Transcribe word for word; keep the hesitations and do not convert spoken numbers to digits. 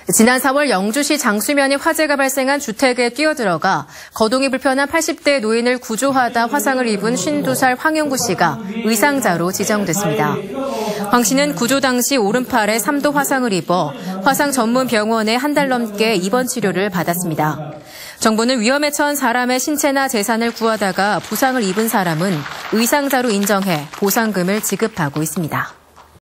지난 사월 영주시 장수면이 화재가 발생한 주택에 뛰어들어가 거동이 불편한 팔십 대 노인을 구조하다 화상을 입은 쉰두 살 황영구 씨가 의상자로 지정됐습니다. 황 씨는 구조 당시 오른팔에 삼 도 화상을 입어 화상 전문 병원에 한 달 넘게 입원 치료를 받았습니다. 정부는 위험에 처한 사람의 신체나 재산을 구하다가 부상을 입은 사람은 의상자로 인정해 보상금을 지급하고 있습니다.